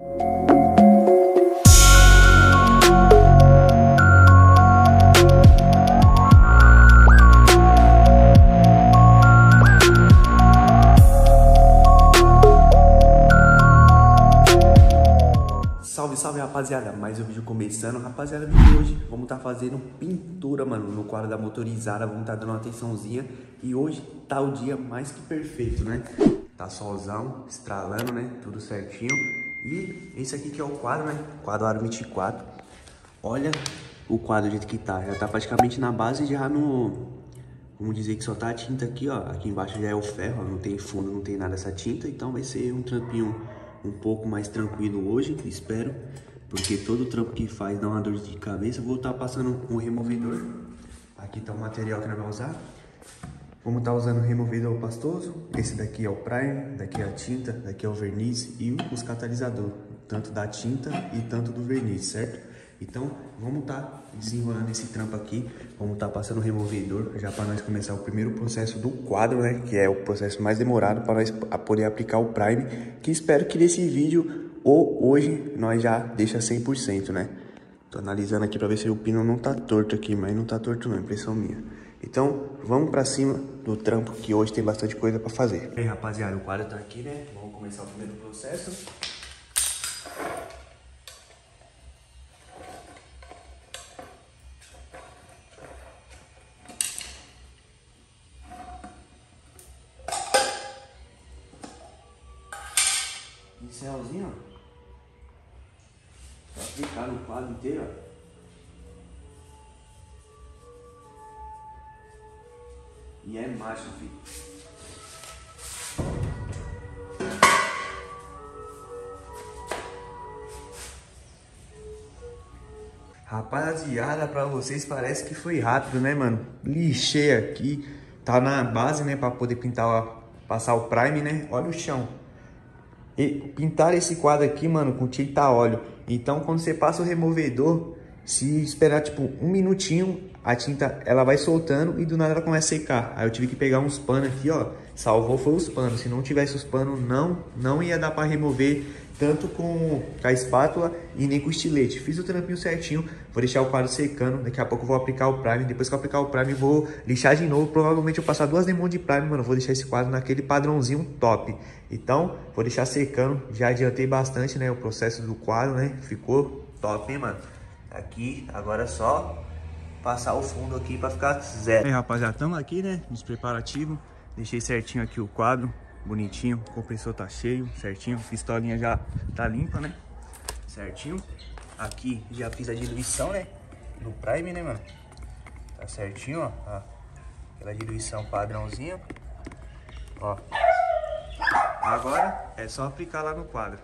Salve, salve, rapaziada, mais um vídeo começando. Rapaziada, vídeo de hoje vamos estar fazendo pintura, mano, no quadro da motorizada. Vamos estar dando uma atençãozinha. E hoje tá o dia mais que perfeito, né? Tá solzão, estralando, né? Tudo certinho. E esse aqui que é o quadro, né? Quadro Aro 24. Olha o quadro do jeito que tá. Já tá praticamente na base, já no... Vamos dizer que só tá a tinta aqui, ó. Aqui embaixo já é o ferro, ó. Não tem fundo, não tem nada dessa tinta. Então vai ser um trampinho um pouco mais tranquilo hoje, espero, porque todo trampo que faz dá uma dor de cabeça. Vou estar passando um removedor. Aqui tá o material que nós vamos usar. Vamos estar usando o removedor pastoso. Esse daqui é o primer, daqui é a tinta, daqui é o verniz e os catalisadores, tanto da tinta e tanto do verniz, certo? Então vamos estar desenrolando esse trampo aqui. Vamos estar passando o removedor já para nós começar o primeiro processo do quadro, né? Que é o processo mais demorado para nós poder aplicar o prime. Que espero que nesse vídeo ou hoje nós já deixa 100%, né? Tô analisando aqui para ver se o pino não tá torto aqui, mas não tá torto não, impressão minha. Então vamos para cima do trampo que hoje tem bastante coisa para fazer. E aí, rapaziada, o quadro tá aqui, né? Vamos começar o primeiro processo. Pincelzinho, ó, pra aplicar no quadro inteiro, ó. E é macho, filho. Rapaziada, pra vocês parece que foi rápido, né, mano? Lixei aqui, tá na base, né, pra poder pintar, passar o prime, né? Olha o chão. E pintar esse quadro aqui, mano, com tinta a óleo. Então, quando você passa o removedor, se esperar, tipo, um minutinho, a tinta, ela vai soltando e do nada ela começa a secar. Aí eu tive que pegar uns panos aqui, ó. Salvou foi os panos. Se não tivesse os panos, não ia dar pra remover tanto com a espátula e nem com o estilete. Fiz o trampinho certinho. Vou deixar o quadro secando. Daqui a pouco eu vou aplicar o prime. Depois que eu aplicar o prime, vou lixar de novo. Provavelmente eu passar 2 demãos de prime, mano. Vou deixar esse quadro naquele padrãozinho top. Então, vou deixar secando. Já adiantei bastante, né, o processo do quadro, né? Ficou top, hein, mano? Aqui, agora é só passar o fundo aqui pra ficar zero. E aí, rapaziada, estamos aqui, né, nos preparativos. Deixei certinho aqui o quadro, bonitinho. O compressor tá cheio, certinho. A pistolinha já tá limpa, né? Certinho. Aqui já fiz a diluição, né? No prime, né, mano? Tá certinho, ó. Aquela diluição padrãozinha. Ó. Agora é só aplicar lá no quadro.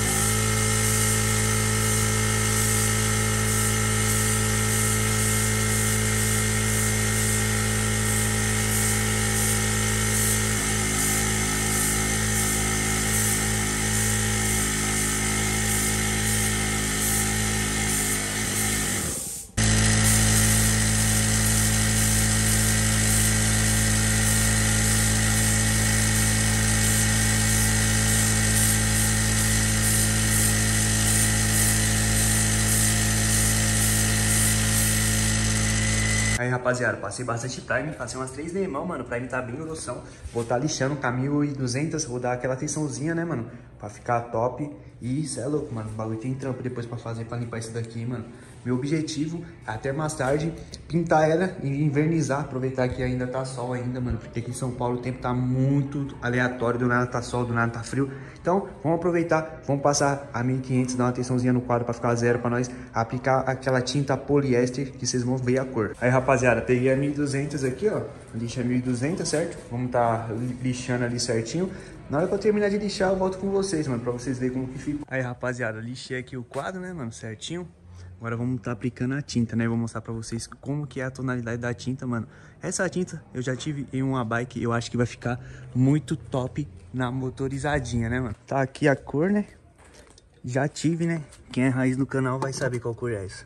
Aí, rapaziada, passei bastante prime, passei umas 3 demãos, mano. O prime tá bem grossão. Vou tá lixando com a 1200, vou dar aquela atençãozinha, né, mano? Pra ficar top. E cê é louco, mano. O bagulho tem trampo depois pra fazer, pra limpar isso daqui, mano. Meu objetivo, até mais tarde, pintar ela e invernizar. Aproveitar que ainda tá sol ainda, mano. Porque aqui em São Paulo o tempo tá muito aleatório. Do nada tá sol, do nada tá frio. Então, vamos aproveitar. Vamos passar a 1500, dar uma atençãozinha no quadro pra ficar zero pra nós. Aplicar aquela tinta poliéster que vocês vão ver a cor. Aí, rapaziada, peguei a 1200 aqui, ó. Lixa 1200, certo? Vamos tá lixando ali certinho. Na hora que eu terminar de lixar, eu volto com vocês, mano. Pra vocês verem como que fica. Aí, rapaziada, lixei aqui o quadro, né, mano? Certinho. Agora vamos estar aplicando a tinta, né? Vou mostrar pra vocês como que é a tonalidade da tinta, mano. Essa tinta eu já tive em uma bike, eu acho que vai ficar muito top na motorizadinha, né, mano? Tá aqui a cor, né? Já tive, né? Quem é raiz no canal vai saber qual cor é essa.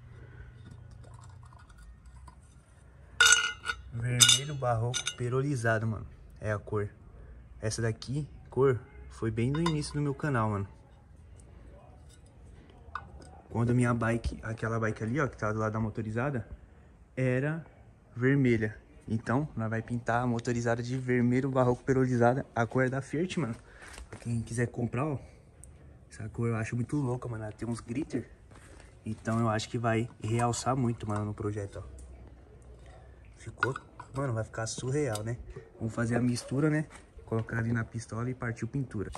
Vermelho barroco perolizado, mano. É a cor. Essa daqui, cor, foi bem no início do meu canal, mano. Quando minha bike, aquela bike ali, ó, que tá do lado da motorizada, era vermelha. Então, nós vai pintar a motorizada de vermelho barroco perolizada, a cor da Fiat, mano. Pra quem quiser comprar, ó, essa cor eu acho muito louca, mano. Ela tem uns glitter. Então eu acho que vai realçar muito, mano, no projeto, ó. Ficou, mano, vai ficar surreal, né? Vamos fazer a mistura, né? Colocar ali na pistola e partiu pintura.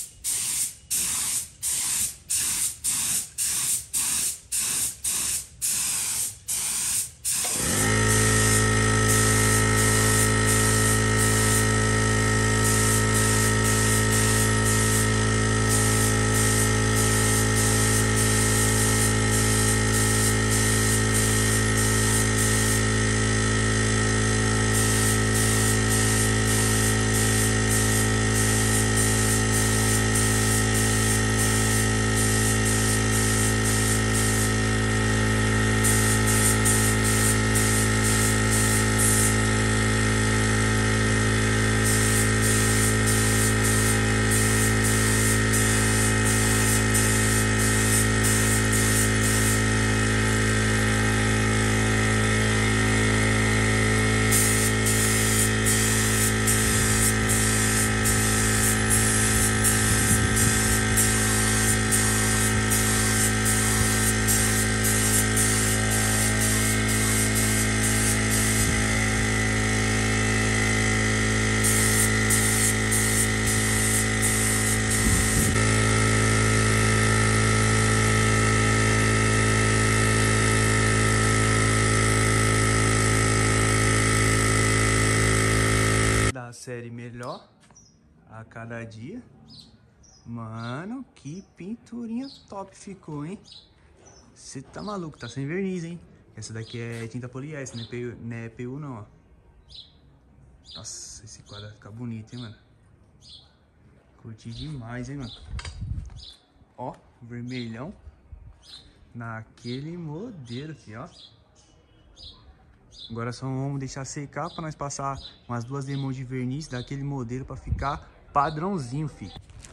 Da série melhor a cada dia. Mano, que pinturinha top ficou, hein? Você tá maluco, tá sem verniz, hein? Essa daqui é tinta poliéster, não é PU não, ó. Nossa, esse quadro vai ficar bonito, hein, mano? Curti demais, hein, mano? Ó, vermelhão naquele modelo aqui, ó. Agora só vamos deixar secar pra nós passar umas 2 demãos de verniz daquele modelo pra ficar padrãozinho, filho.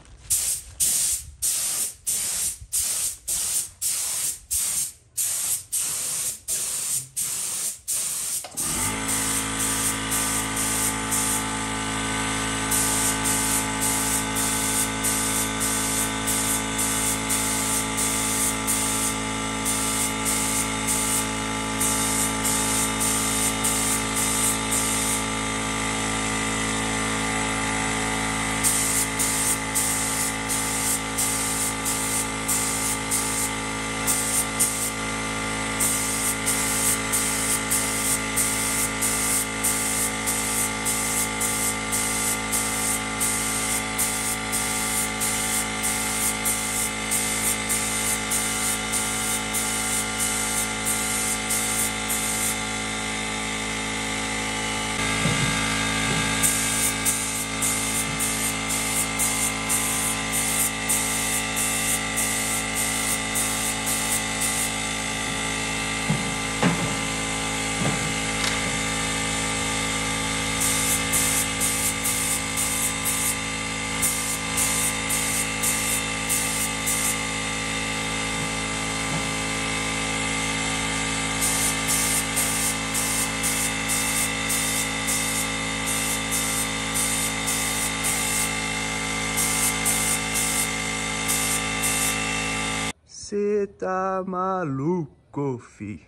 Cê tá maluco, fi.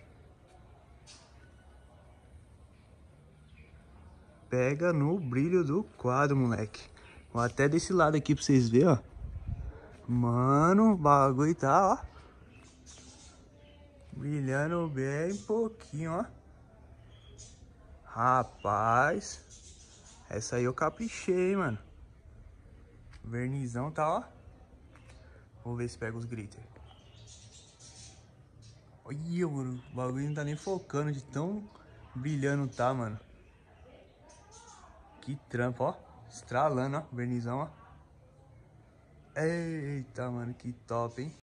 Pega no brilho do quadro, moleque. Vou até desse lado aqui pra vocês verem, ó. Mano, o bagulho tá, ó. Brilhando bem pouquinho, ó. Rapaz. Essa aí eu caprichei, hein, mano. O vernizão tá, ó. Vamos ver se pega os glitter. Olha, mano, o bagulho não tá nem focando de tão brilhando tá, mano. Que trampo, ó. Estralando, ó, vernizão, ó. Eita, mano, que top, hein.